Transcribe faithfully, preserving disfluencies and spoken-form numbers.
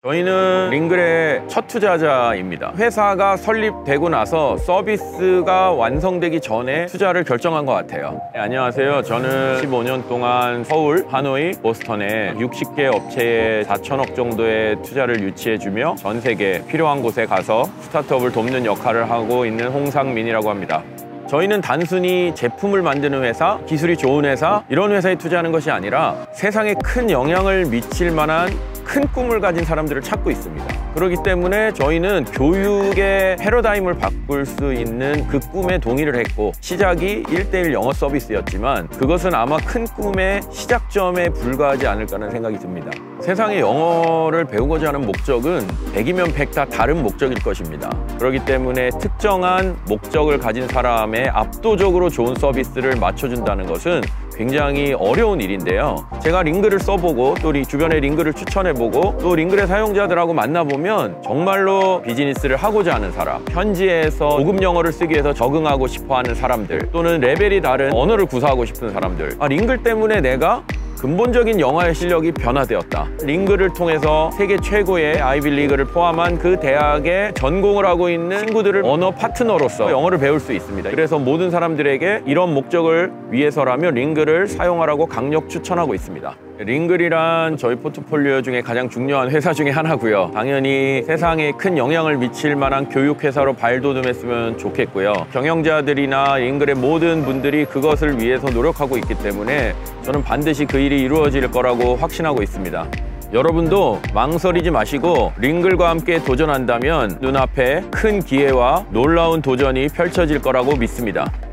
저희는 링글의 첫 투자자입니다. 회사가 설립되고 나서 서비스가 완성되기 전에 투자를 결정한 것 같아요. 네, 안녕하세요. 저는 십오 년 동안 서울, 하노이, 보스턴에 육십 개 업체에 사천억 정도의 투자를 유치해주며 전 세계 필요한 곳에 가서 스타트업을 돕는 역할을 하고 있는 홍상민이라고 합니다. 저희는 단순히 제품을 만드는 회사, 기술이 좋은 회사, 이런 회사에 투자하는 것이 아니라 세상에 큰 영향을 미칠 만한 큰 꿈을 가진 사람들을 찾고 있습니다. 그렇기 때문에 저희는 교육의 패러다임을 바꿀 수 있는 그 꿈에 동의를 했고, 시작이 일 대일 영어 서비스였지만 그것은 아마 큰 꿈의 시작점에 불과하지 않을까라는 생각이 듭니다. 세상에 영어를 배우고자 하는 목적은 백이면 백 다 다른 목적일 것입니다. 그렇기 때문에 특정한 목적을 가진 사람의 압도적으로 좋은 서비스를 맞춰준다는 것은 굉장히 어려운 일인데요. 제가 링글을 써보고 또 주변에 링글을 추천해보고 또 링글의 사용자들하고 만나보면 정말로 비즈니스를 하고자 하는 사람, 현지에서 고급 영어를 쓰기 위해서 적응하고 싶어하는 사람들, 또는 레벨이 다른 언어를 구사하고 싶은 사람들, 아, 링글 때문에 내가 근본적인 영어의 실력이 변화되었다. 링글을 통해서 세계 최고의 아이비리그를 포함한 그 대학에 전공을 하고 있는 친구들을 언어 파트너로서 영어를 배울 수 있습니다. 그래서 모든 사람들에게 이런 목적을 위해서라면 링글을 사용하라고 강력 추천하고 있습니다. 링글이란 저희 포트폴리오 중에 가장 중요한 회사 중에 하나고요. 당연히 세상에 큰 영향을 미칠 만한 교육회사로 발돋움했으면 좋겠고요. 경영자들이나 링글의 모든 분들이 그것을 위해서 노력하고 있기 때문에 저는 반드시 그 일이 이루어질 거라고 확신하고 있습니다. 여러분도 망설이지 마시고 링글과 함께 도전한다면 눈앞에 큰 기회와 놀라운 도전이 펼쳐질 거라고 믿습니다.